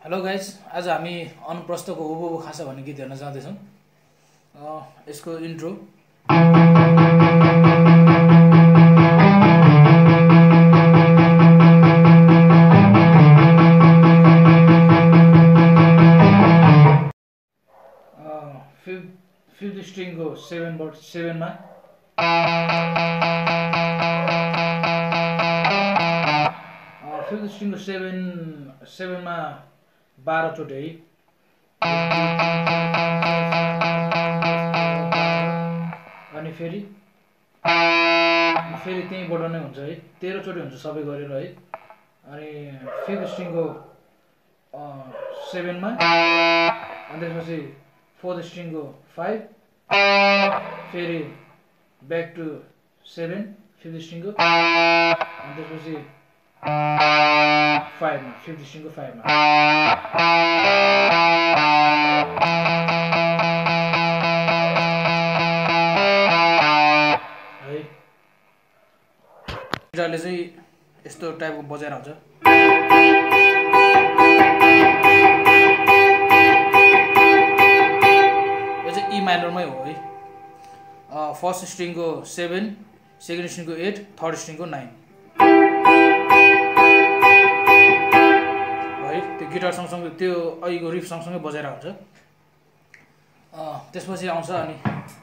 Hello guys, आज हामी अनुप्रस्थको हुबहु खासा भन्ने गीत हेर्न जाँदैछौँ। यसको इन्ट्रो फिफ्थ स्ट्रिङको 7 मा फिफ्थ स्ट्रिङको 7 मा 12 चोटि है। अनि फेरि त्यहीँबाट नै हुन्छ है, 13 चोटि हुन्छ सबै गरेर है। अनि फिफ्थ स्ट्रिङको 7 मा, अनि त्यसपछि फोर्थ स्ट्रिङको 5, फेरि ब्याक टु 7 फिफ्थ स्ट्रिङको, अनि त्यसपछि 5 मा फिफ्थ स्ट्रिङको 5 मा है। गिटारले चाहिँ यस्तो टाइपको बजाएर हुन्छ। यो चाहिँ ई माइनरमै हो है। फर्स्ट स्ट्रिङको 7, सेकेन्ड स्ट्रिङको 8, थर्ड स्ट्रिङको 9 है। त्यो गिटार सँगसँगै त्यो अहिलेको रिफ सँगसँगै बजाएर हुन्छ। त्यसपछि आउँछ अनि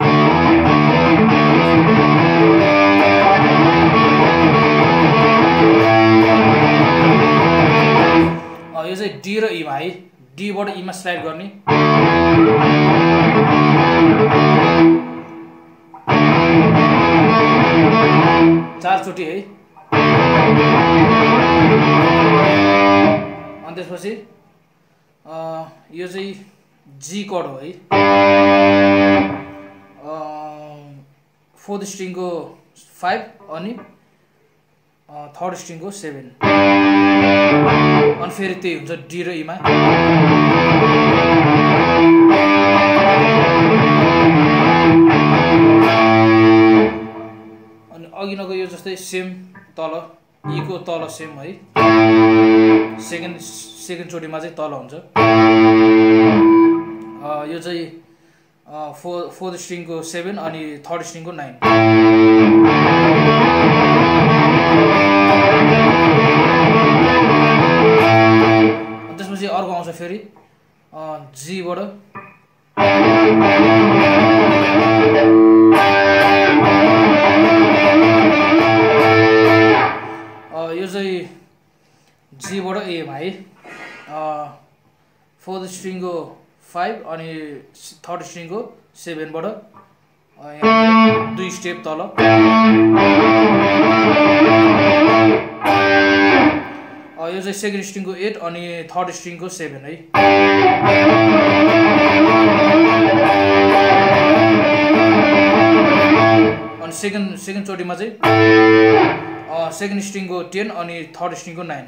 यो चाहिँ डी र ईमा है। डीबाट ईमा स्लाइड गर्ने, चार चोटि है। अनि त्यसपछि यो चाहिँ जी कर्ड हो है। फोर्थ स्ट्रिङको 5 अनि थर्ड स्ट्रिङको 7, अनि फेरि त्यही हुन्छ डी र ईमा। अनि अघि नगयो जस्तै सेम तल ईको तल सेम है। सेकेन्ड चोटिमा चाहिँ तल हुन्छ। यो चाहिँ फोर्थ स्ट्रिङको 7 अनि थर्ड स्ट्रिङको 9। त्यसपछि अर्को आउँछ फेरि जीबाट यो चाहिँ जीबाट एमा है। फोर्थ स्ट्रिङको 5 अनि थर्ड स्ट्रिङको 7बाट 2 स्टेप तल। यो चाहिँ सेकेन्ड स्ट्रिङको 8 अनि थर्ड स्ट्रिङको 7 है। अनि सेकेन्ड चोटिमा चाहिँ सेकेन्ड स्ट्रिङको 10 अनि थर्ड स्ट्रिङको 9।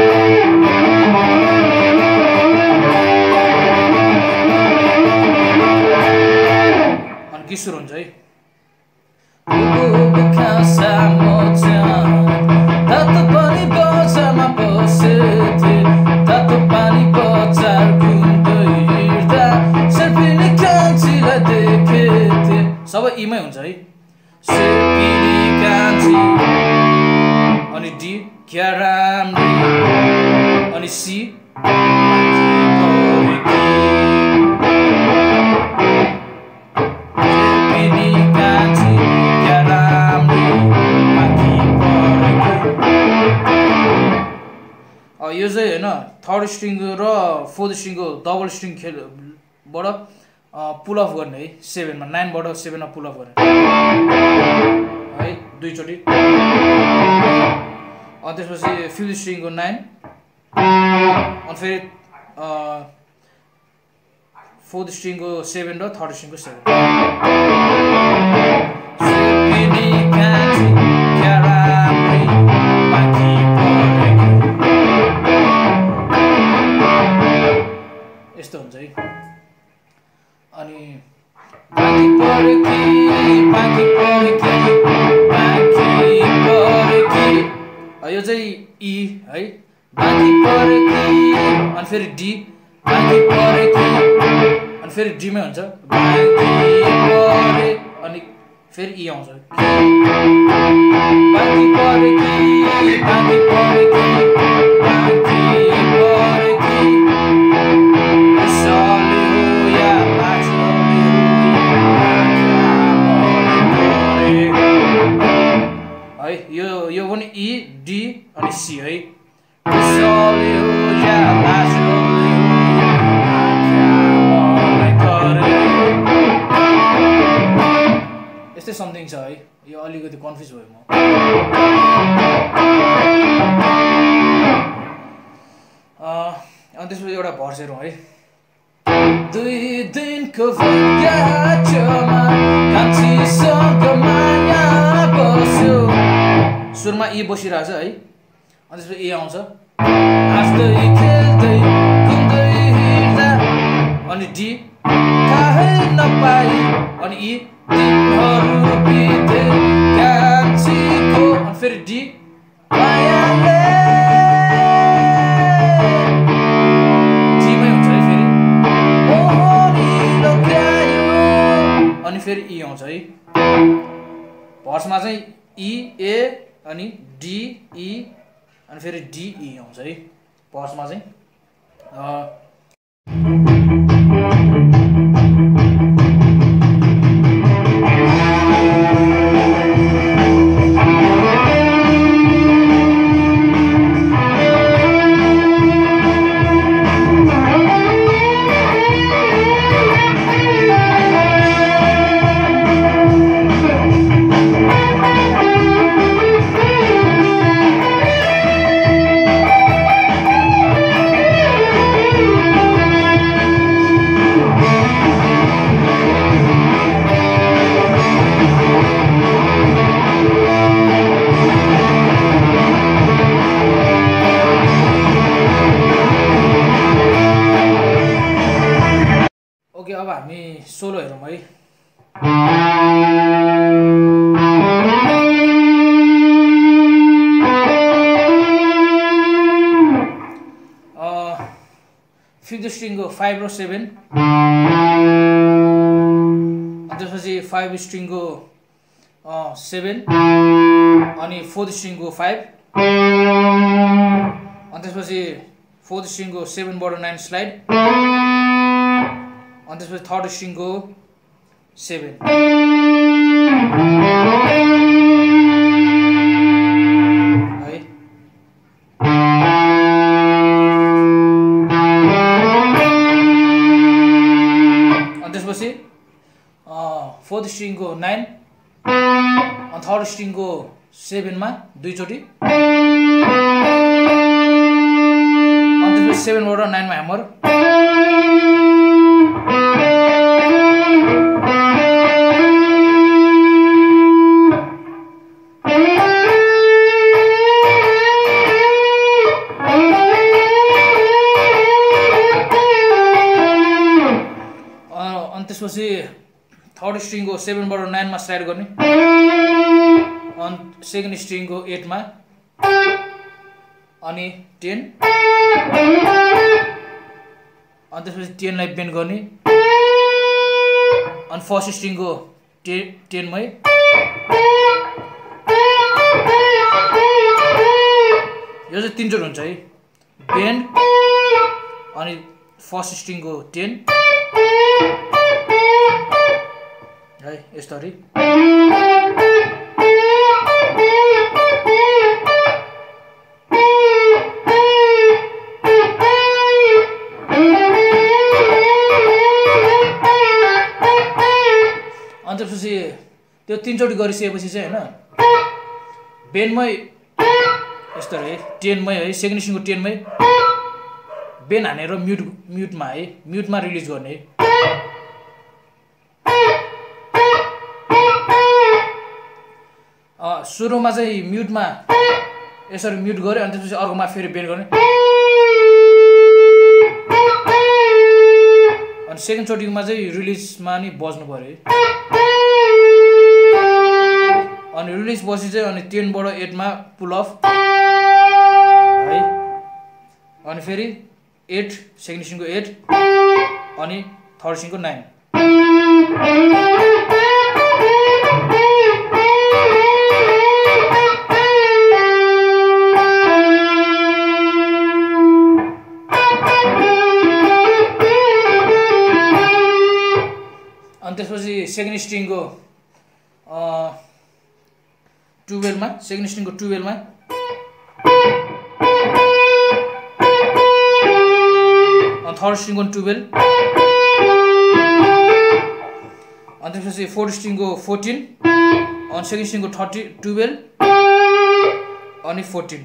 अनि गीत सुरु हुन्छ है। सबै ईमै हुन्छ है। अनि डी क्या राम्री, अनि सी, यो चाहिँ होइन थर्ड स्ट्रिङ र फोर्थ स्ट्रिङको डबल स्ट्रिङ खेलबाट पुल अफ गर्ने है। 7 मा 9बाट 7 मा पुल अफ गर्ने है, 2 चोटि। अनि त्यसपछि फिफ्थ स्ट्रिङको 9, अनि फेरि फोर्थ स्ट्रिङको 7 र थर्ड स्ट्रिङको 7। यस्तो हुन्छ है। अनि यो चाहिँ ई है। अनि फेरि डी बाँकी परे कि अनि फेरि डी मै हुन्छ बाँकी परे अनि फेरि ई आउँछ बाँकी परे कि बाँकी परे कि बाँकी परे कि सले हो या लाजले हो है यो पनि ई डी अनि सी है सले हो या लाजले यस्तै समथिङ छ है यो अलिकति कन्फ्युज भयो म अनि त्यसपछि एउटा भर्स हेरौँ है दुई दिनको भ्याचमा कान्छीसँग माया बस्यो सुरुमा ई बसिरहेछ है अनि त्यसपछि ए आउँछ हाँस्दै खेल्दै घुम्दै हिँड्दा अनि डी थाहै नपाई अनि ई दिनहरू बिते कान्छीको अनि फेरि डी मायाले जीमै हुन्छ है फेरि मोहनी लोक्यायो अनि फेरि ई आउँछ है भर्समा चाहिँ ई ए अनि डी ई अनि फेरि डी ई आउँछ है भर्समा चाहिँ अब हामी सोलो हेरौँ है फिफ्थ स्ट्रिङको 5 र 7 अनि त्यसपछि 5 स्ट्रिङको 7 अनि 4th स्ट्रिङको 5 अनि त्यसपछि 4th स्ट्रिङको 7 बाट 9 स्लाइड अनि त्यसपछि 3rd स्ट्रिङको 7 है अनि त्यसपछि 4th स्ट्रिङको 9 अनि 3rd स्ट्रिङको 7 मा दुई चोटी अनि त्यसपछि 7 बाट 9 मा ह्यामर त्यसपछि 3rd स्ट्रिङको 7 बाट 9 मा स्लाइड गर्ने अनि 2nd स्ट्रिङको 8 मा अनि 10 अनि त्यसपछि 10 लाई बेन्ड गर्ने अनि 1st स्ट्रिङको 10 मै यो चाहिँ 3 चोट हुन्छ है बेन्ड अनि 1st स्ट्रिङको 10 है यसरी अनि त्यसपछि त्यो 3 चोटी गरिसकेपछि चाहिँ हैन बेनमै यसरी 10 मै है 2nd स्ट्रिङको 10 मै बेन हानेर म्युटमा है म्युटमा रिलिज गर्ने सुरुमा चाहिँ म्युटमा यसरी म्युट गरे अनि त्यसपछि अर्कोमा फेरि बेन गर्ने अनि 2nd चोटीमा चाहिँ रिलिजमा नि बज्नु पर्यो अनि रिलिज पछि चाहिँ अनि 10 बाट 8 मा पुल अफ है अनि फेरि 8 सेकेन्ड स्ट्रिङको 8 अनि थर्ड स्ट्रिङको 9 अनि त्यसपछि सेकेन्ड स्ट्रिङको 12 मा सेकेन्ड स्ट्रिङको 12 मा अनि थर्ड स्ट्रिङको 12 अनि त्यसपछि फोर्थ स्ट्रिङको 14 अनि सेकेन्ड स्ट्रिङको 12 अनि 14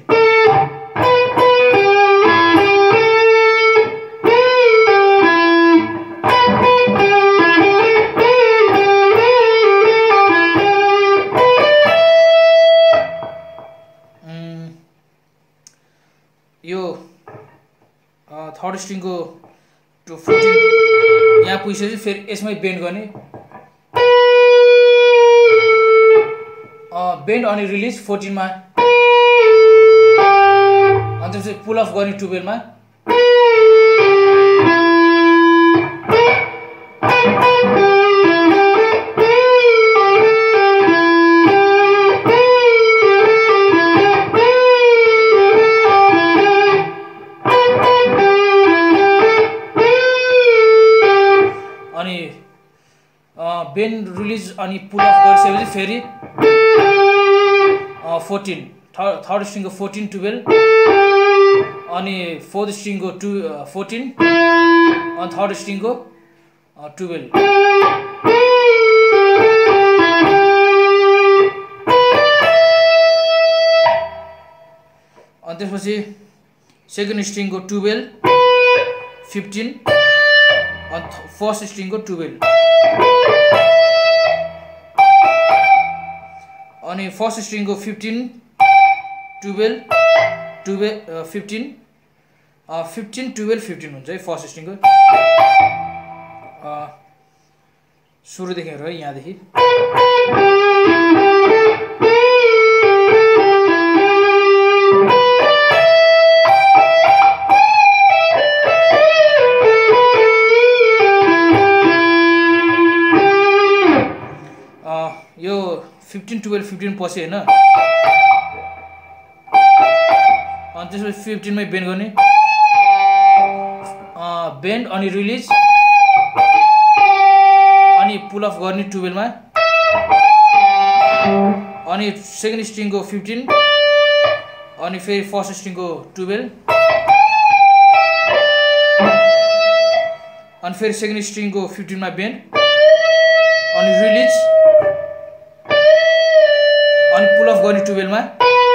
यो थर्ड स्ट्रिङको 14 यहाँ पुगिसकेपछि फेरि यसमै बेन्ड गर्ने बेन्ड अनि रिलिज 14 मा अनि त्यसपछि पुल अफ गर्ने 12 मा अनि बेन्ड रिलिज अनि पुल अफ गरिसकेपछि फेरि 14 थर्ड स्ट्रिङको 14 12 अनि फोर्थ स्ट्रिङको 14 अनि थर्ड स्ट्रिङको 12 अनि त्यसपछि सेकेन्ड स्ट्रिङको 12 15 अनि फर्स्ट स्ट्रिङको 12 अनि फर्स्ट स्ट्रिङको 15 12 15 15 12 15 हुन्छ है फर्स्ट स्ट्रिङको सुरुदेखि हेर है यहाँदेखि यो 15 12 15 पछि हैन अनि त्यसपछि 15 मै बेन्ड गर्ने बेन्ड अनि रिलिज अनि पुल अफ गर्ने 12 मा अनि सेकेन्ड स्ट्रिङको 15 अनि फेरि फर्स्ट स्ट्रिङको 12 अनि फेरि सेकेन्ड स्ट्रिङको 15 मा बेन्ड अनि रिलिज अनि पुल अफ गर्ने 12 मा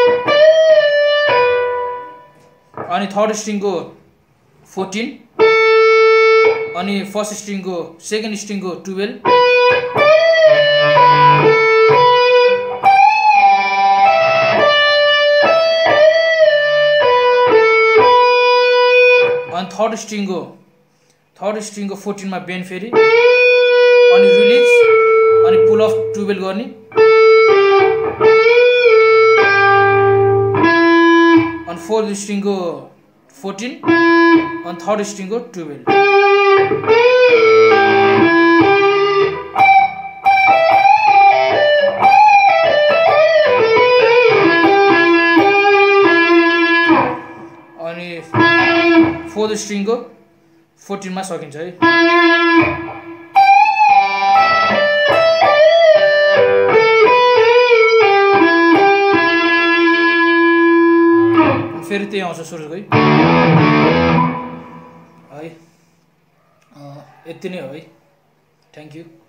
अनि थर्ड स्ट्रिङको 14 अनि फर्स्ट स्ट्रिङको सेकेन्ड स्ट्रिङको 12 अनि थर्ड स्ट्रिङको 14 मा बेन्ड फेरि अनि रिलिज अनि पुल अफ 12 गर्ने अनि फोर्थ स्ट्रिङको 14 अनि थर्ड स्ट्रिङको 12 अनि फोर्थ स्ट्रिङको 14 मा सकिन्छ है फेरि त्यही आउँछ सुरुकै है यति नै हो है थ्याङ्क यू